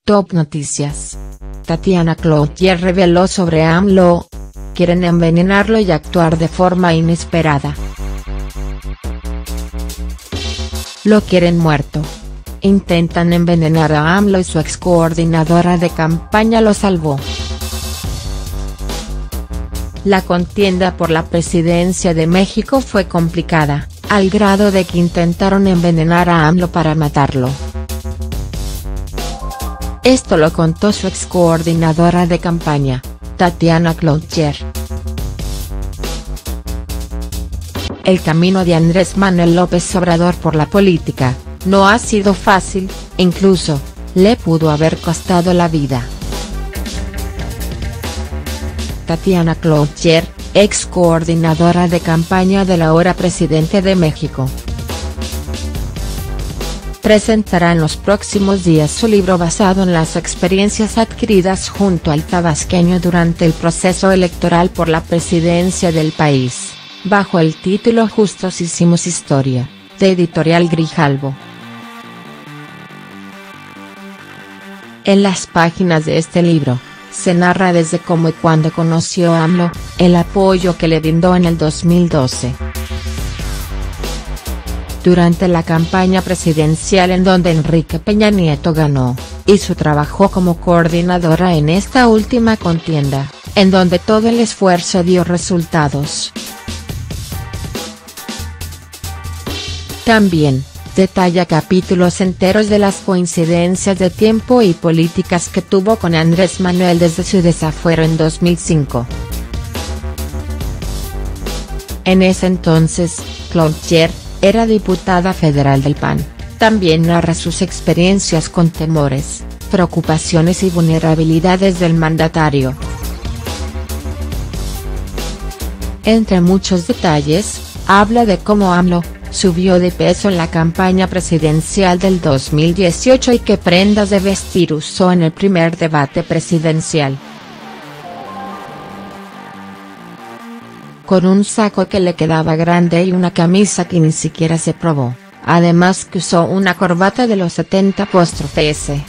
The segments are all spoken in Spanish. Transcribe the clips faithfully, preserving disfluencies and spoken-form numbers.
Top Noticias. Tatiana Clouthier reveló sobre AMLO. Quieren envenenarlo y actuar de forma inesperada. Lo quieren muerto. Intentan envenenar a AMLO y su excoordinadora de campaña lo salvó. La contienda por la presidencia de México fue complicada, al grado de que intentaron envenenar a AMLO para matarlo. Esto lo contó su excoordinadora de campaña, Tatiana Clouthier. El camino de Andrés Manuel López Obrador por la política no ha sido fácil, incluso, le pudo haber costado la vida. Tatiana Clouthier, ex coordinadora de campaña del ahora presidente de México, presentará en los próximos días su libro basado en las experiencias adquiridas junto al tabasqueño durante el proceso electoral por la presidencia del país, bajo el título Justos Hicimos Historia, de Editorial Grijalbo. En las páginas de este libro, se narra desde cómo y cuándo conoció a AMLO, el apoyo que le brindó en el dos mil doce. Durante la campaña presidencial en donde Enrique Peña Nieto ganó, y su trabajo como coordinadora en esta última contienda, en donde todo el esfuerzo dio resultados. También, detalla capítulos enteros de las coincidencias de tiempo y políticas que tuvo con Andrés Manuel desde su desafuero en dos mil cinco. En ese entonces, Clouthier era diputada federal del P A N, también narra sus experiencias con temores, preocupaciones y vulnerabilidades del mandatario. Entre muchos detalles, habla de cómo AMLO subió de peso en la campaña presidencial del dos mil dieciocho y qué prendas de vestir usó en el primer debate presidencial. Con un saco que le quedaba grande y una camisa que ni siquiera se probó, además que usó una corbata de los setenta S.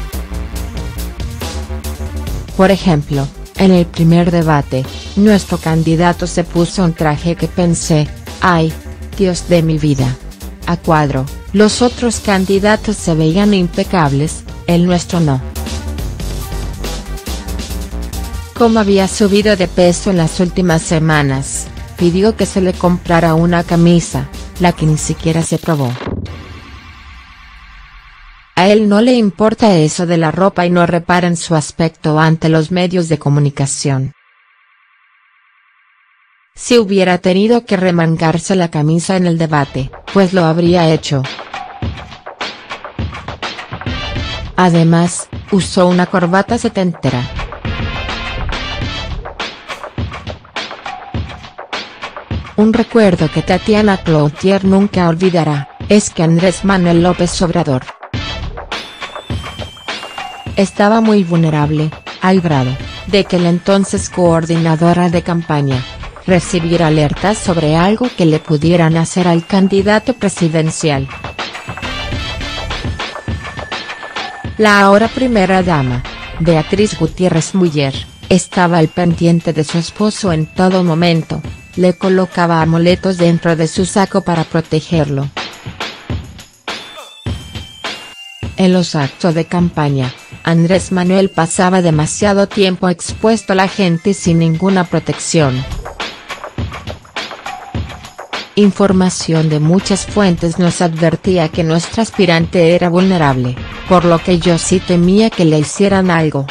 Por ejemplo, en el primer debate, nuestro candidato se puso un traje que pensé, ¡ay, Dios de mi vida! A cuadro, los otros candidatos se veían impecables, el nuestro no. Como había subido de peso en las últimas semanas, pidió que se le comprara una camisa, la que ni siquiera se probó. A él no le importa eso de la ropa y no repara en su aspecto ante los medios de comunicación. Si hubiera tenido que remangarse la camisa en el debate, pues lo habría hecho. Además, usó una corbata setentera. Un recuerdo que Tatiana Clouthier nunca olvidará, es que Andrés Manuel López Obrador estaba muy vulnerable, al grado de que la entonces coordinadora de campaña recibiera alertas sobre algo que le pudieran hacer al candidato presidencial. La ahora primera dama, Beatriz Gutiérrez Müller, estaba al pendiente de su esposo en todo momento, le colocaba amuletos dentro de su saco para protegerlo. En los actos de campaña, Andrés Manuel pasaba demasiado tiempo expuesto a la gente sin ninguna protección. Información de muchas fuentes nos advertía que nuestra aspirante era vulnerable, por lo que yo sí temía que le hicieran algo.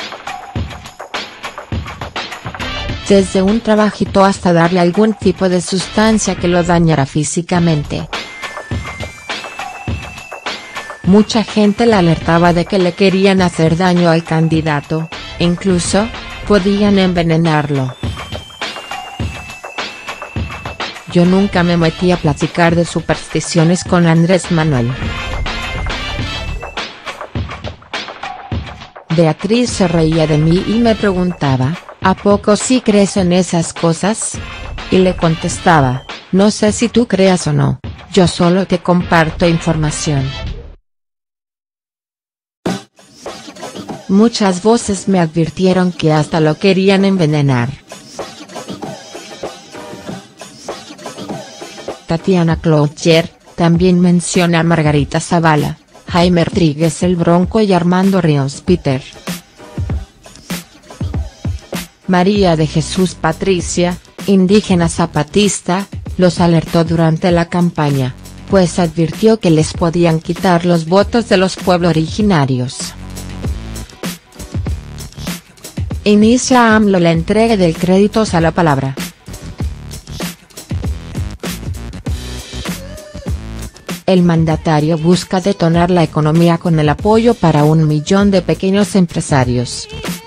Desde un trabajito hasta darle algún tipo de sustancia que lo dañara físicamente. Mucha gente la alertaba de que le querían hacer daño al candidato, incluso, podían envenenarlo. Yo nunca me metí a platicar de supersticiones con Andrés Manuel. Beatriz se reía de mí y me preguntaba, ¿a poco sí crees en esas cosas? Y le contestaba, no sé si tú creas o no, yo solo te comparto información. Muchas voces me advirtieron que hasta lo querían envenenar. Tatiana Clouthier también menciona a Margarita Zavala, Jaime Rodríguez el Bronco y Armando Ríos Peter. María de Jesús Patricia, indígena zapatista, los alertó durante la campaña, pues advirtió que les podían quitar los votos de los pueblos originarios. Inicia AMLO la entrega de créditos a la palabra. El mandatario busca detonar la economía con el apoyo para un millón de pequeños empresarios.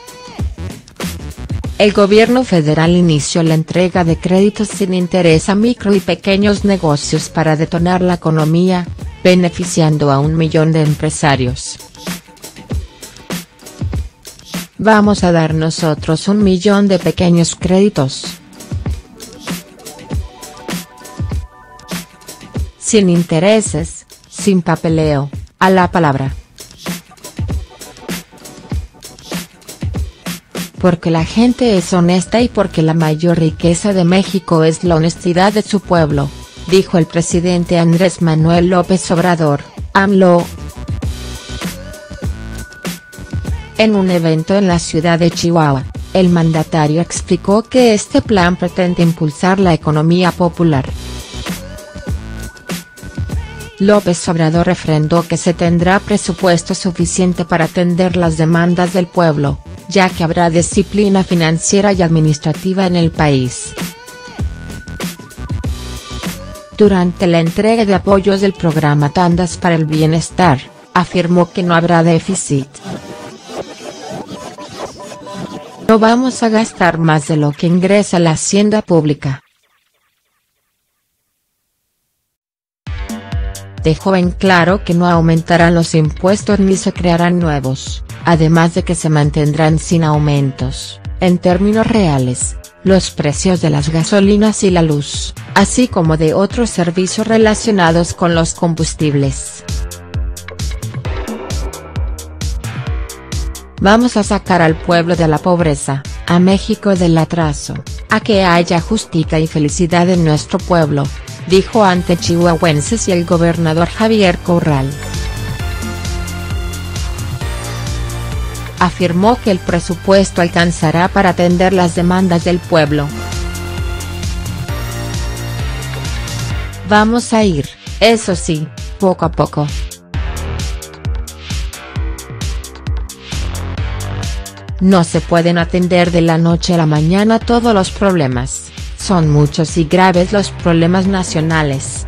El gobierno federal inició la entrega de créditos sin interés a micro y pequeños negocios para detonar la economía, beneficiando a un millón de empresarios. Vamos a dar nosotros un millón de pequeños créditos. Sin intereses, sin papeleo, a la palabra. Porque la gente es honesta y porque la mayor riqueza de México es la honestidad de su pueblo, dijo el presidente Andrés Manuel López Obrador, AMLO. En un evento en la ciudad de Chihuahua, el mandatario explicó que este plan pretende impulsar la economía popular. López Obrador refrendó que se tendrá presupuesto suficiente para atender las demandas del pueblo, ya que habrá disciplina financiera y administrativa en el país. Durante la entrega de apoyos del programa Tandas para el Bienestar, afirmó que no habrá déficit. No vamos a gastar más de lo que ingresa a la hacienda pública. Dejó en claro que no aumentarán los impuestos ni se crearán nuevos, además de que se mantendrán sin aumentos, en términos reales, los precios de las gasolinas y la luz, así como de otros servicios relacionados con los combustibles. Vamos a sacar al pueblo de la pobreza, a México del atraso, a que haya justicia y felicidad en nuestro pueblo, dijo ante chihuahuenses y el gobernador Javier Corral. Afirmó que el presupuesto alcanzará para atender las demandas del pueblo. Vamos a ir, eso sí, poco a poco. No se pueden atender de la noche a la mañana todos los problemas. Son muchos y graves los problemas nacionales.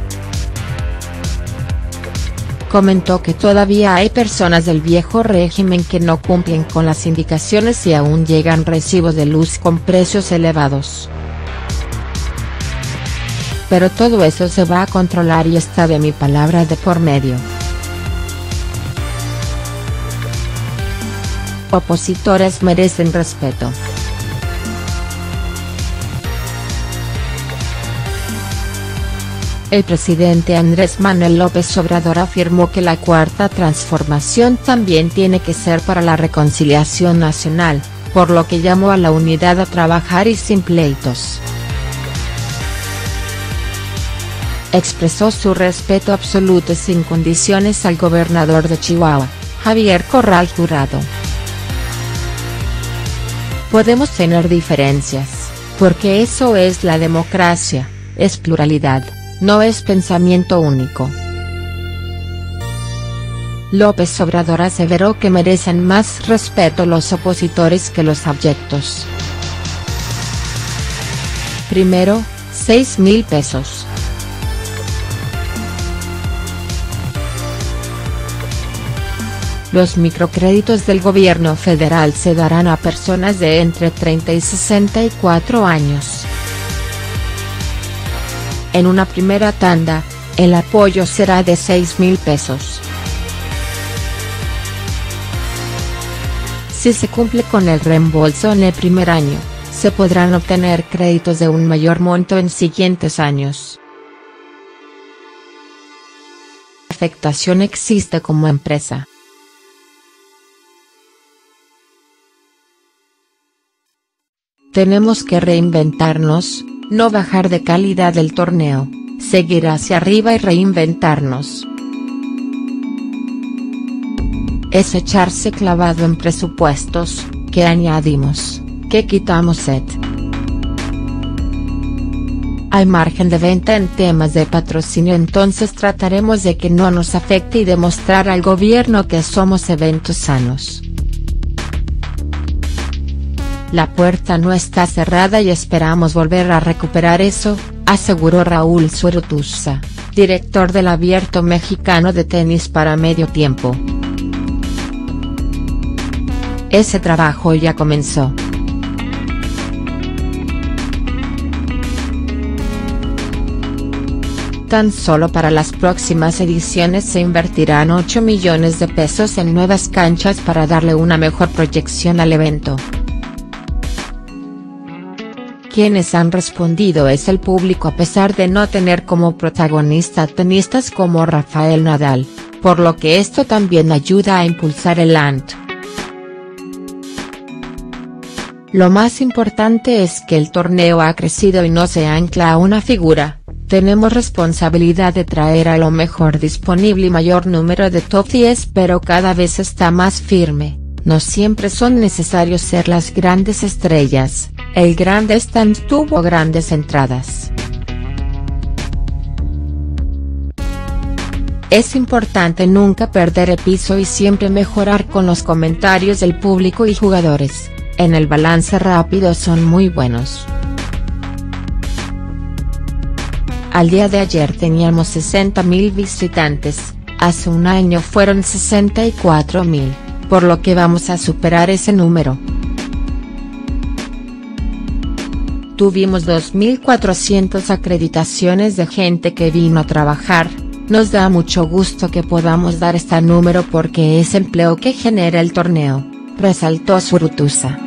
Comentó que todavía hay personas del viejo régimen que no cumplen con las indicaciones y aún llegan recibos de luz con precios elevados. Pero todo eso se va a controlar y está de mi palabra de por medio. Opositores merecen respeto. El presidente Andrés Manuel López Obrador afirmó que la Cuarta Transformación también tiene que ser para la reconciliación nacional, por lo que llamó a la unidad a trabajar y sin pleitos. Expresó su respeto absoluto y sin condiciones al gobernador de Chihuahua, Javier Corral Jurado. Podemos tener diferencias, porque eso es la democracia, es pluralidad. No es pensamiento único. López Obrador aseveró que merecen más respeto los opositores que los abyectos. Primero, seis mil pesos. Los microcréditos del gobierno federal se darán a personas de entre treinta y sesenta y cuatro años. En una primera tanda, el apoyo será de seis mil pesos. Si se cumple con el reembolso en el primer año, se podrán obtener créditos de un mayor monto en siguientes años. La afectación existe como empresa. Tenemos que reinventarnos, no bajar de calidad del torneo, seguir hacia arriba y reinventarnos. Es echarse clavado en presupuestos, ¿qué añadimos? ¿Qué quitamos? Et. Hay margen de venta en temas de patrocinio, entonces trataremos de que no nos afecte y demostrar al gobierno que somos eventos sanos. La puerta no está cerrada y esperamos volver a recuperar eso, aseguró Raúl Zurutuza, director del Abierto Mexicano de Tenis para Medio Tiempo. Ese trabajo ya comenzó. Tan solo para las próximas ediciones se invertirán ocho millones de pesos en nuevas canchas para darle una mejor proyección al evento. Quienes han respondido es el público, a pesar de no tener como protagonista tenistas como Rafael Nadal, por lo que esto también ayuda a impulsar el A N T. Lo más importante es que el torneo ha crecido y no se ancla a una figura. Tenemos responsabilidad de traer a lo mejor disponible y mayor número de top diez, pero cada vez está más firme. No siempre son necesarios ser las grandes estrellas, el Grand Slam tuvo grandes entradas. Es importante nunca perder el piso y siempre mejorar con los comentarios del público y jugadores, en el balance rápido son muy buenos. Al día de ayer teníamos sesenta mil visitantes, hace un año fueron sesenta y cuatro mil, por lo que vamos a superar ese número. Tuvimos dos mil cuatrocientas acreditaciones de gente que vino a trabajar, nos da mucho gusto que podamos dar este número porque es empleo que genera el torneo, resaltó Zurutuza.